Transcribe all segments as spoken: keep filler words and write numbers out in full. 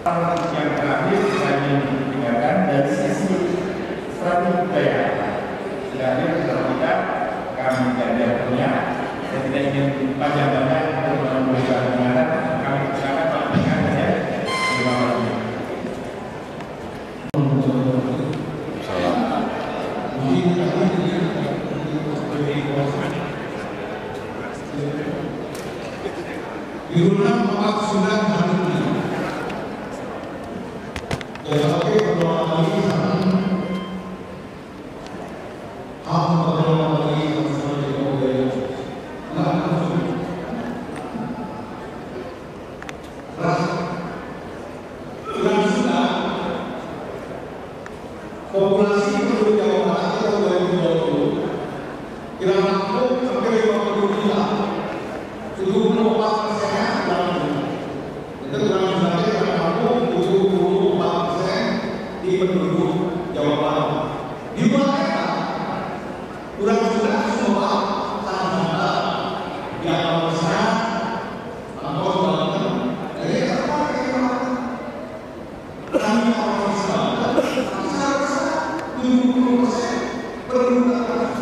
Yang terakhir saya ingin tinggalkan dari sisi strategi budaya. Terakhir kalau kita kami tidak punya dan tidak ingin panjang-panjang untuk memberikan pengantar, kami silakan Pak Pengantar ya. Terima kasih. Diulang empat sudah hari ini. Jadi berdoa lagi sama Ham berdoa lagi sama Jokowi. Langsung. Ras. Sudah populasi penduduk Jawa Barat tahun dua ribu dua puluh kira mampu sampai lima puluh juta. tujuh puluh empat persen dalam itu dalam jumlahnya yang mampu tujuh puluh empat persen di penduduk Jawa Barat. Di mana kurang sudah semua sama di alam besar atau dalam dari apa yang kami orang Islam seharusnya tujuh puluh persen penduduk.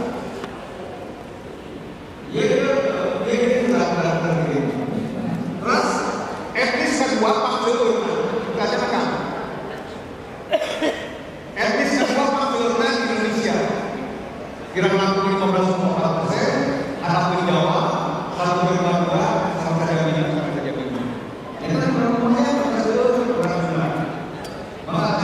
Kira-kira lima belas koma empat persen, anak di Jawa, satu koma dua sampai saja ini sampai saja ini. Ini kan berapa berhasil berhasil. Maka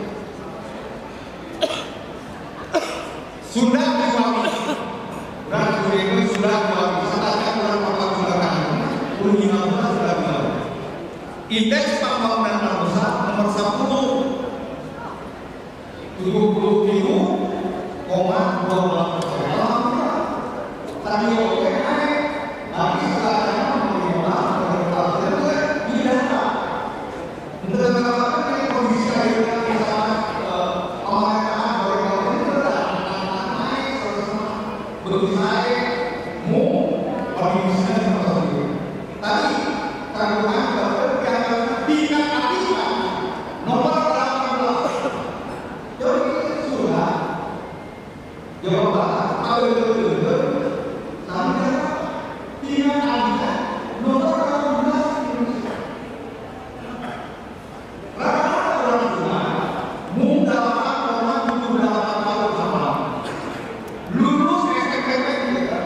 sudah diwakili, dan ini sudah diwakili. Setelah bulan Maret sudah kan, lima belas sudah diwakili. Indeks pembangunan manusia nomor sepuluh, tujuh puluh tujuh koma dua belas persen. Tadi oke naik, tapi sekarang menurut saya tidak ada. Untuk mengatakan ini kondisi airnya misalnya pemerintahan mereka itu tidak naik sama begitu naik, mau kondisinya seperti itu. Tadi kandungan yang tidak aktifkan nomor delapan belas. Jadi sudah Jawa Barat, kalau itu itu, sampai tidak ada nomor delapan belas Indonesia. Rata-rata orang tua muda orang tujuh puluh delapan tahun sama lulus S M P juga.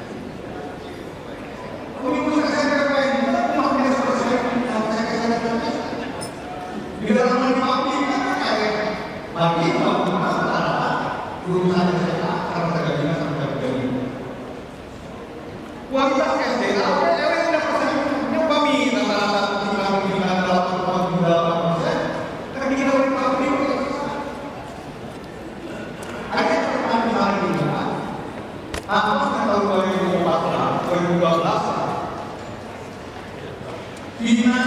Lulus S M P juga masih selesai sampai S M P. Di dalam pabrik kan kayak bagi masalah urusan kualitas S D A, yang sudah persen kami rata-rata tinggal dengan delapan koma delapan persen, tapi kita beri pabrik ada catatan misalnya juga, apa tahun dua ribu empat belas, dua ribu dua belas, China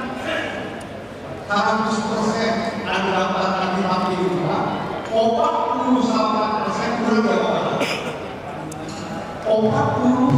seratus persen ada anti pabrik juga, empat puluh delapan persen kurang Jawa Barat, empat puluh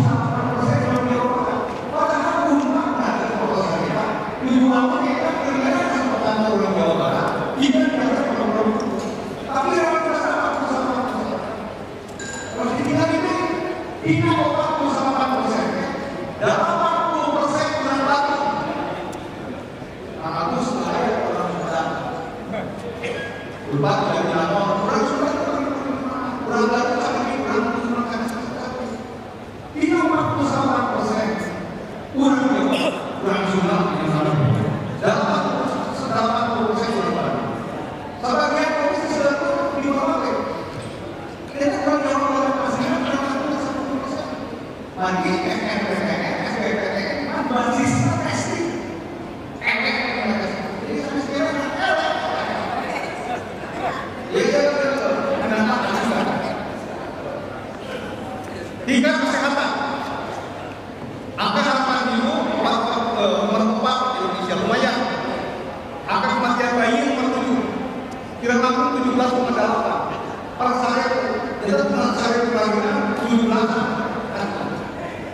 tingkat kesehatan, angka harapan ibu nomor empat Indonesia lumayan, angka kematian bayi nomor tujuh, kira-kira tujuh belas koma delapan, per saya itu bulan saya kelahiran tujuh belas,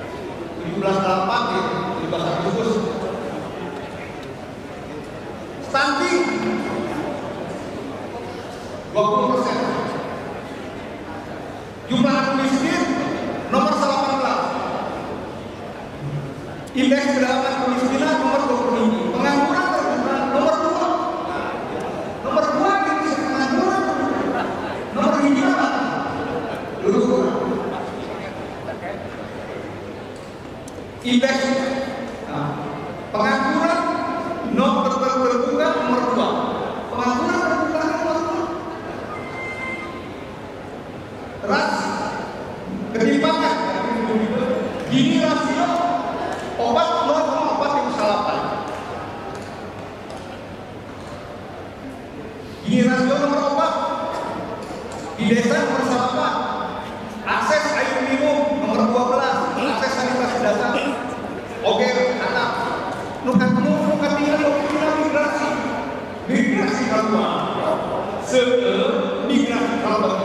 tujuh belas delapan di tujuh belas Agustus. Indeks kedalaman kemiskinan nomor dua puluh tinggi, pengangguran terbuka nomor dua, nomor dua ini pengangguran, nomor tinggi apa? Dulu indeks nah, pengangguran nomor terbuka nomor dua, pengangguran terbuka nomor dua, ras ketimpangan, gini rasio obat nol koma empat yang salapan. Ini rasio nomor obat di desa nomor salapan. Akses air minum nomor dua belas. Akses sanitasi dasar. Oke, anak. Nukat nu nukat tinggal di migrasi. Migrasi keluar. Se migrasi keluar.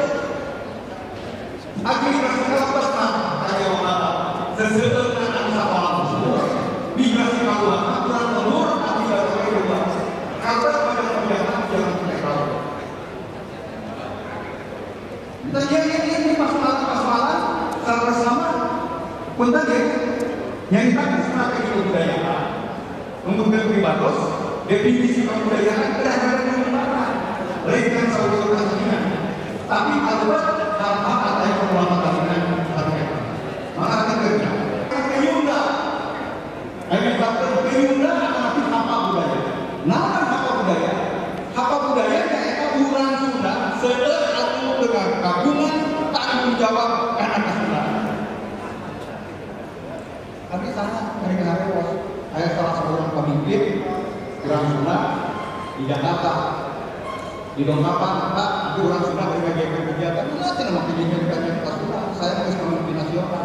Migrasi keluar nah, kayak mana? Sesuatu migrasi keluar, aturan telur, tapi tidak boleh berubah. Kalau pada kebijakan jangan terlalu. Terjadi ini persoalan-persoalan secara bersama. Punten ya, yang kita strategi kebudayaan untuk lebih bagus, definisi kebudayaan tidak ada yang mana. Lainkan saudara saudara. Tapi kalau hal-hal ada yang pengulangan maka kerja. Penyunda, ini bakal penyunda tapi apa budaya? Nama apa budaya? Apa budaya? Yaitu orang Sunda sedang aku dengan kagungan tanggung jawab anak Sunda. Tapi sana dari kemarin was, saya salah seorang pemimpin orang Sunda di Jakarta. Di Dongkapan, Pak, itu orang Sunda berbagai kegiatan. Nanti nama kegiatan kita Sunda, saya harus memimpin nasional.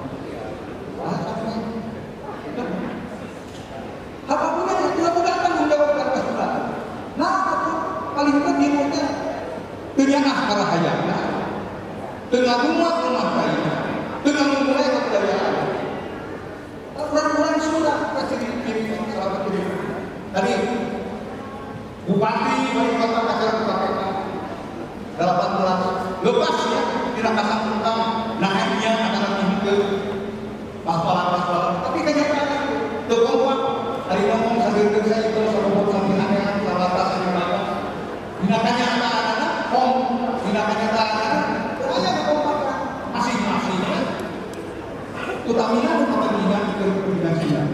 Apapun yang dilakukan tanggung jawab karena Sunda. Nah, paling penting mungkin dengan akar hayatnya, dengan umat rumah lainnya, dengan memulai kebudayaan. Orang-orang Sunda kasih diri sahabat ini. Tadi Bupati Wali Kota Kajar K P K delapan belas lepas ya tidak kasar tentang naiknya akan tinggi pasaran-pasaran, tapi kenyataan terkuat dari ngomong sambil kerja itu sama sampingannya salah satu yang tindakannya anak-anak kom tindakannya anak-anak pokoknya berkompak masing-masingnya utamanya kepentingan kepentingan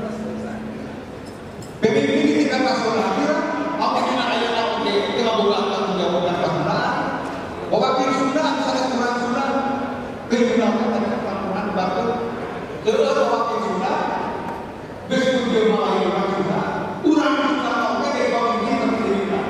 P B B ini tingkat nasional apa kita ayat oke kita bukan tanggung jawab dan kebenaran bahwa diri Sunda misalnya kurang Sunda kehilangan dari perkampungan batu terus waktu Sunda besok dia mulai orang Sunda orang Sunda oke dari pemimpin terpilih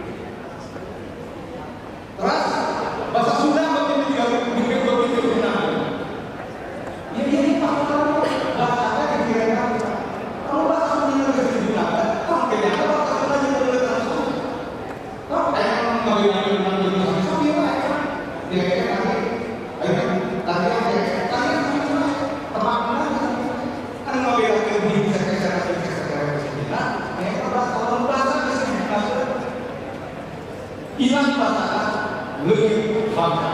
terus bahasa Sunda mungkin juga mungkin begitu benar ya ini faktor bahasa yang dikira kalau bahasa Sunda yang bisa digunakan kalau tidak bahasa Sunda yang boleh langsung kalau kayak orang bagaimana dengan jenis sapi lah dia kayak tadi tadi tadi tadi teman kan mau bilang ke di sekitar sekitar sekitar ya kalau orang bahasa bisa hilang bahasa lebih bangga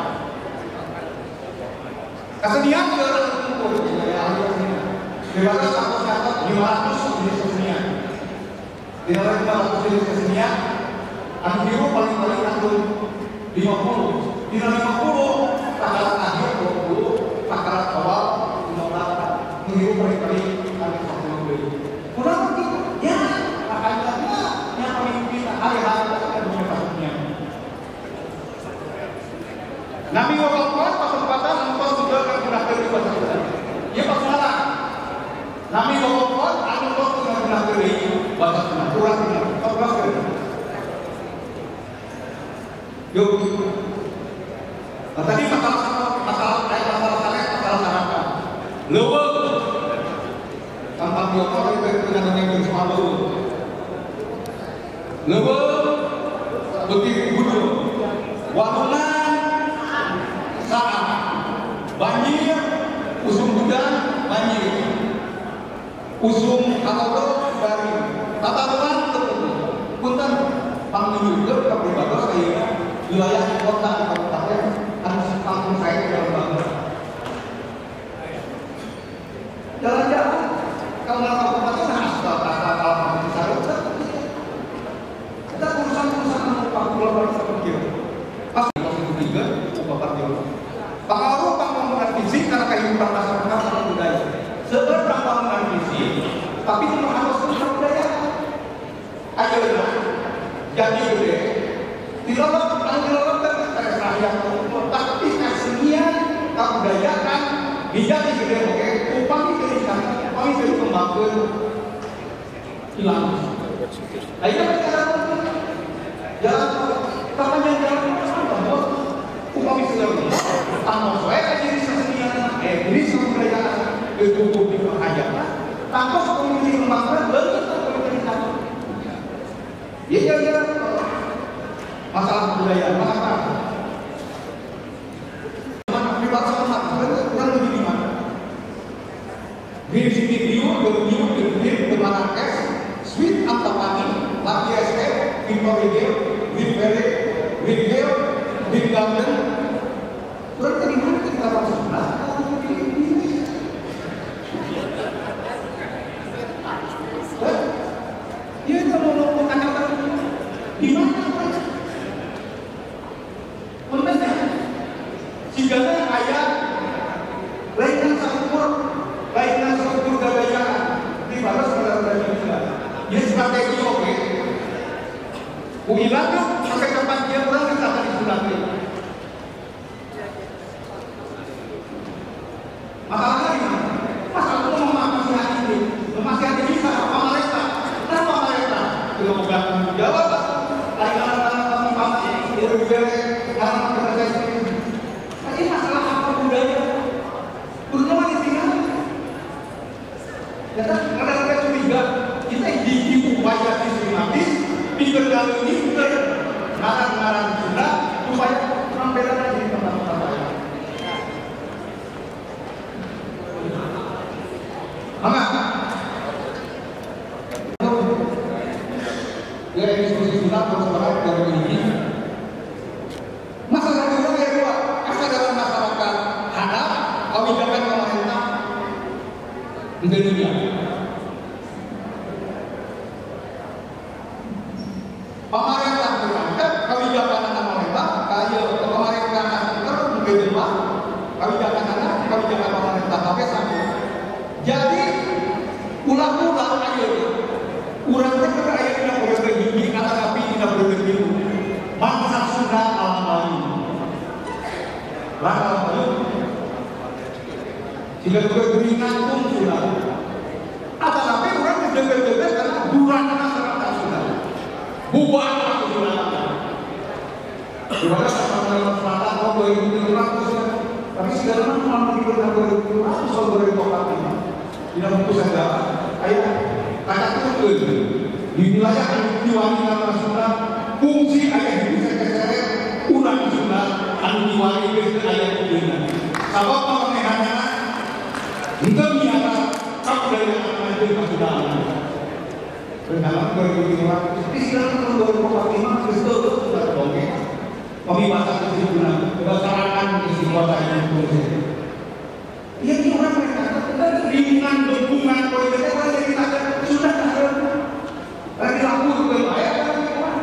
kesenian ke orang kumpul ya ahli kesenian dewasa satu kata lima ratus jenis kesenian di dalam lima ratus jenis kesenian anu biru paling-paling anu lima puluh di dalam lima puluh takaran akhir dua puluh takaran awal lima belas biru paling-paling anu satu puluh kurang lebih ya makanya yang pemimpin hari-hari akan punya kesenian Nabi Muhammad kesempatan untuk juga akan gunakan di bahasa Sunda ya pasaran Nabi Muhammad anu kok gunakan di bahasa Sunda kurang benar kurang yuk, nah, tadi masalah masalah kayak masalah saleh, masalah sarapan, lewat, tanpa biokol itu dengan yang bersamalu, lewat, begitu gudul, wadunan, saat, banjir, usum gudang, banjir, usum atau dari tata ruang tertentu, punten, panggil juga kepribadian saya. Wilayah kota di kabupaten harus kampung saya dalam bangunan. Jalan-jalan tapi itu harus budaya. Akhirnya jadi gede. Dilolok, dilolok kan saya tapi kesenian, kebudayaan, dijadi gede oke. Upami dari sana, upami dari kembangkan hilang. Akhirnya mereka jalan kapan yang jalan bahwa upami sudah tanpa saya jadi kesenian, eh jadi kebudayaan itu di penghajatan. Tanpa komunikasi kembangkan lebih komunikasi. Iya iya masalah kebudayaan masalah. Mana pribadi sama kurang lebih di mana? Di sini Rio, di Rio, di di Marrakesh, Sweet Antapani, Laki S F, Victoria, Whitberry, Whithill, Big London. Kurang dari mana kita masuk sebelah? Dia itu mau melakukan apa? Di mana? Sebenarnya, jika ayat lainnya seukur, lainnya seukur gagayan, dibalas pada berani juga. Ini strategi oke. Uilah tuh sampai kapan dia pulang kita akan disunati. Masalahnya di mana? Masalah itu memahami hati ini, memahami hati bisa apa mereka? Kenapa mereka? Tidak mau jawab. Karena kami pasti berbeda karena kita sendiri. Ini masalah apa budaya? Budaya di sini. Ya kan? Karena kita curiga kita di upaya sistematis pikir kali ini pikir ngarang-ngarang Sunda supaya penampilan aja di tempat-tempat lain. Maka ya diskusi Sunda bersuara dari ini. Masalah kedua yang kedua, asal dalam masyarakat hadap kebijakan pemerintah di dunia. Pemerintah berangkat kebijakan pemerintah, kayak pemerintahan terus berubah kebijakan anak, kebijakan pemerintah sampai sampai. Jadi ulang-ulang aja, ulang terus aja tidak boleh bergigi, kata tapi tidak boleh bergigi. Bangsa Sunda alam Bali, alam Bali, jika boleh beringat pun sudah. Kata tapi orang berjaga-jaga karena bulan masyarakat Sunda. Buat aku Sunda. Gimana sama dalam selatan tahun dua ribu tujuh belas tapi sekarang malah diberikan dua ribu tujuh belas soal dua ribu empat belas tidak putus ada. Ayo, kata itu di wilayah Diwali nama Sunda fungsi ayat itu sekretariat ulang Sunda anu Diwali itu ayat itu. Sebab pemehannya untuk miara kebudayaan maju ke Sunda. Dalam dua ribu tujuh belas, tapi sekarang tahun dua ribu empat belas Kristus sudah dongeng. Pembebasan kesimpulan, berdasarkan istiqomah yang berbeda. Ia cuma mereka lingkungan dukungan politik orang yang kita sudah ada. Lagi laku juga bayar kan?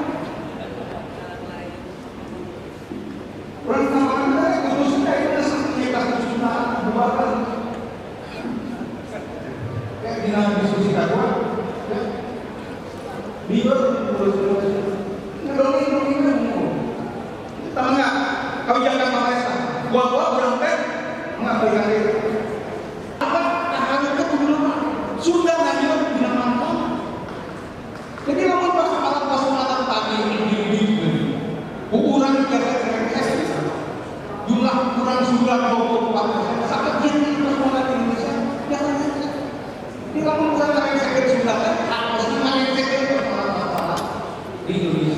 Orang tawaran saya kalau sudah itu sudah kita sudah buatkan. Kayak di dalam diskusi kedua, biar terus terus ngedongeng dongeng. Tahu nggak? Kau jangan pemerintah. Gua-gua berangkat mengambil karir. Apa? Harus ketemu sudah hadir di mana? Jadi kamu pas alat pasumatan tadi ini ukuran kira-kira jumlah ukuran sudah dua puluh empat persen. Sangat tinggi pasumatan Indonesia. Jangan saja. Jadi kamu bisa cari sekret sudah kan? Harus cari sekret di Indonesia.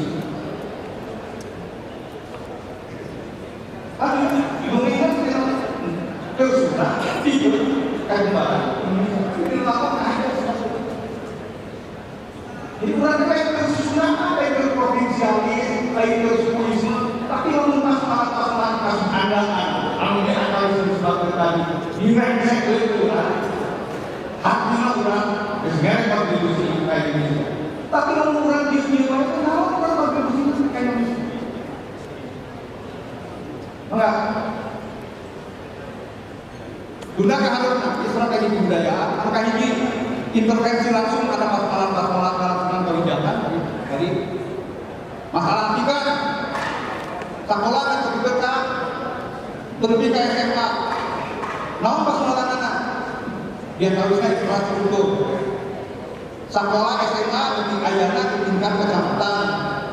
Terus sudah tidur kayak gimana? Ini lakukan aja. Jadi bukan kayak terus sudah ada yang provinsialis, kayak terus polisi, tapi kalau masalah-masalah kasus andalan, ambil akal sesuatu tadi, direngsek oleh Tuhan. Haknya orang, sebenarnya kontribusi kayak gini. Tapi kalau orang di sini orang kenal orang kontribusi kayak gini. Enggak. Guna keharusan strategi budaya, apakah ini intervensi langsung ada masalah-masalah karantina kebijakan dari masalah tiga sekolah dan kebijakan terlebih ke S M A. Namun masalah dia harusnya infrastruktur sekolah S M A lebih ayana di tingkat kecamatan.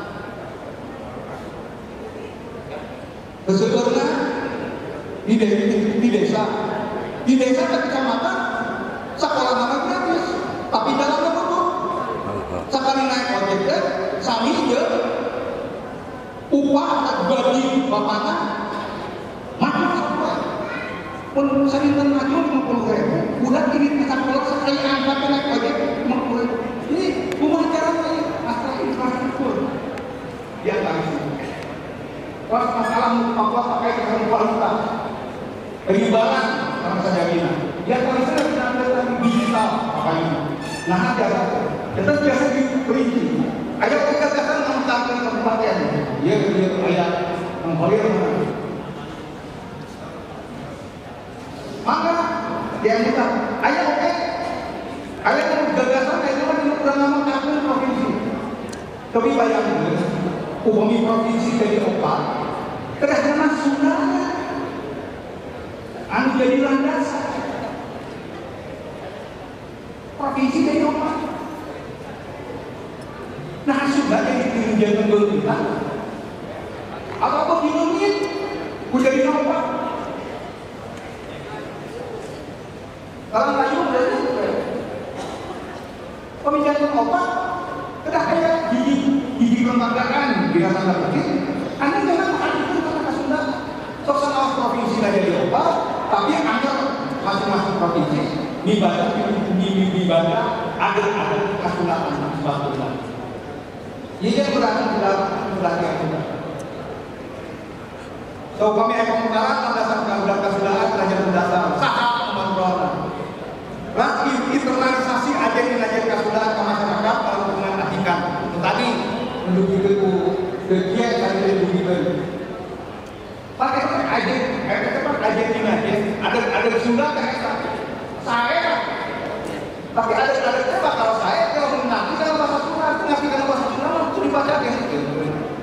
Keseluruhnya di, de di desa, di desa ke kecamatan sekolah mana gratis, tapi jalannya betul. Sekali naik ojek deh, sami je upah tak gaji bapaknya maju sampai pun seringan maju lima puluh ribu, udah kini kita pulang sekali angkat naik ojek lima puluh ribu. Ini rumah caranya asal infrastruktur dia tahu. Pas masalah Papua pakai dengan kualitas penyebaran sama saja bina. Dia kalau bisa bisa digital makanya. Nah ada, kita biasa diperinci. Ayo kita biasa mengatakan kabupaten. Dia dia ayat mengkolir mana? Maka dia minta, ayo oke, ayo mau gagasan kayak cuma di kurang nama kakun provinsi. Tapi bayangin, umumi provinsi dari opat. Kerana Sunda anu jadi landasan provinsi dari opat. Nah Sunda jadi tunjangan berita atau apa dinamit udah di opat. Kalau kayu dari pembicaraan opat kedah kayak gigi gigi kelembagaan binasan lagi. Anda memang Sosok provinsi saja di obat, tapi antar masing-masing provinsi dibaca di dibaca ada ada kesulatan sebabnya. Ini berarti dalam berarti apa? So kami akan mengarah berdasarkan data kesudahan belajar dasar saham pemantauan. Lagi internalisasi agen agen kesudahan ke masyarakat dalam hubungan hakikat. Tadi menunjukkan kegiatan dari begitu. Pakai aja, kayak tempat aja ini aja. Ada ada Sunda kayak saya. Tapi ada ada coba kalau saya kalau mengaku dalam bahasa Sunda, mengaku dalam bahasa Sunda itu dibaca kayak gitu.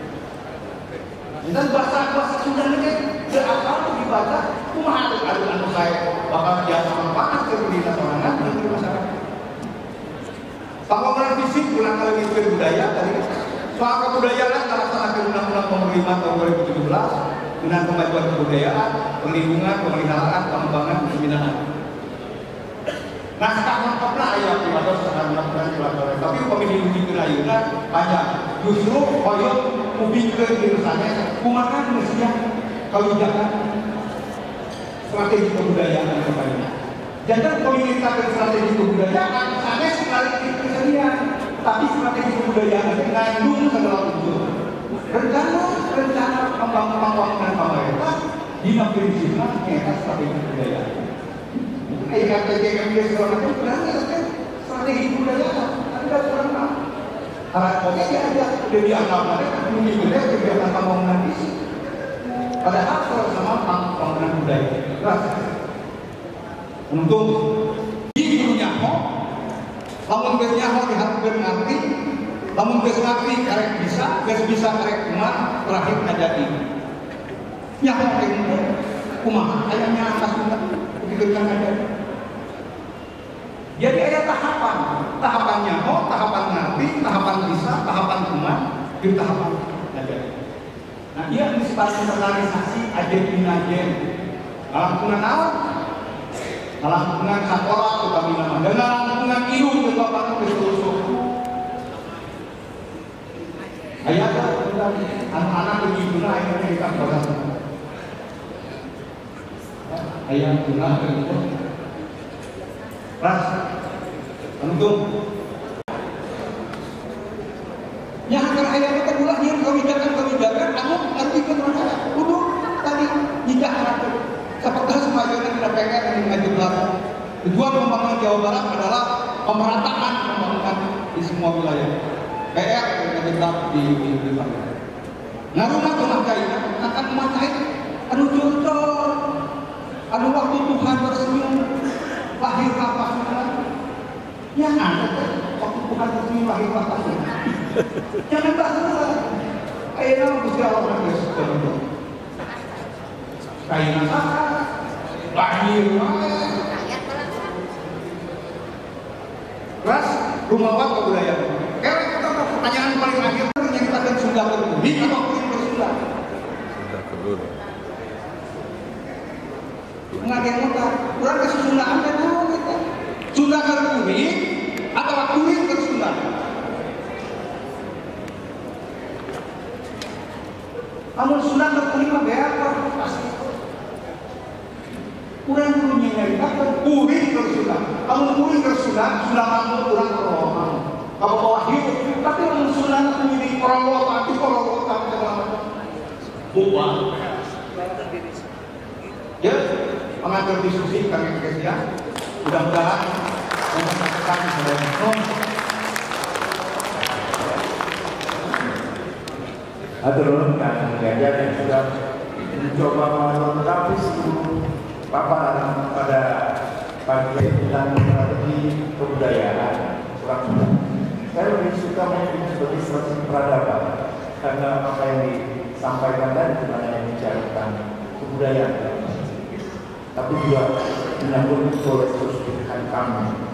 Dan bahasa bahasa Sunda ini berapa itu dibaca? Kumaha ada ada anu saya bakal biasa panas ke di nasional di masyarakat. Pembangunan fisik ulang kali itu budaya tadi. Soal kebudayaan terlaksana undang-undang pemerintah tahun dua ribu tujuh belas. Dengan kemajuan kebudayaan, perlindungan, pemeliharaan, pengembangan, pembinaan. Nah, sekarang pernah ayat di mana sekarang melakukan pelajaran, tapi pemilih uji kerayunan panjang. Justru koyok memikir misalnya, kumakan mestinya kebijakan strategi kebudayaan kepadanya. Jangan pemilih dan strategi kebudayaan, misalnya sekali kesenian, tapi strategi kebudayaan mengandung segala unsur. Rencana rencana pembangunan pemerintah di prinsipnya mengenai strategi kebudayaan. Kayak K T G M D segala macam berarti kan strategi kebudayaan. Ada kurang apa? Karena oke dia ada dia dianggap mereka punya gede kegiatan pembangunan fisik. Padahal kalau sama pembangunan budaya. Terus untuk di dunia kok, lamun bernya kok diharapkan ngerti. Namun ges ngerti karek bisa, ges bisa karek kumah terakhir ngajati. Nyaho itu kumaha ayahnya atas kita diberikan aja. Jadi ada tahapan, tahapan nyaho, tahapan ngerti, tahapan bisa, tahapan kumah, di tahapan ngajati. Nah dia disebut internalisasi agen inagen. Dalam hubungan awal, dalam hubungan sekolah utama nama, dan dalam hubungan ilmu juga bapak keseluruhan. Ayat anak-anak begitu lah yang kita bahas. Ayat guna begitu. Ras, untung. Yang akan ayat kita ulah yang kebijakan-kebijakan, kamu nanti ke mana? Udah tadi tidak ada. Seperti semuanya tidak pengen yang mengajukan. Tujuan pembangunan Jawa Barat adalah pemerataan pembangunan di semua wilayah. Kayak kita di di di mana? Nah rumah rumah kain akan rumah kain, anu curcol, anu waktu Tuhan tersenyum lahir apa semua. Yang ada kan waktu bukan terima hikmah tadi. Jangan bahasa. Kayak nama bisa orang yang suka itu. Kayak nama lahir. Kelas rumah wat kebudayaan. Kalau kita pertanyaan paling akhir yang kita akan Sunda berbudi atau kuring bersunda? Sunda kedul. Nggak ada yang mudah. Kurang kesundaan dan tahu kita. Sunda berbudi atau kuring bersunda? Amun Sunda berbudi mah beapa pasti. Kurang dulu nyengirkan kuring bersunda. Amun kuring bersunda sudah mampu kurang rohang. Kalau bawa hidup, tapi amun Sunda menjadi korolot, tapi korolot tapi segala buang. Ya, mengatur diskusi kami kerja. Mudah-mudahan menemukan sebuah Atur dan ganjar yang sudah mencoba melengkapi seluruh paparan pada pagi tentang strategi kebudayaan orang Sunda. Saya lebih suka menyebut sebagai strategi peradaban karena apa yang disampaikan tadi sebenarnya yang bicara tentang kebudayaan, tapi juga menyambut oleh terus pilihan kami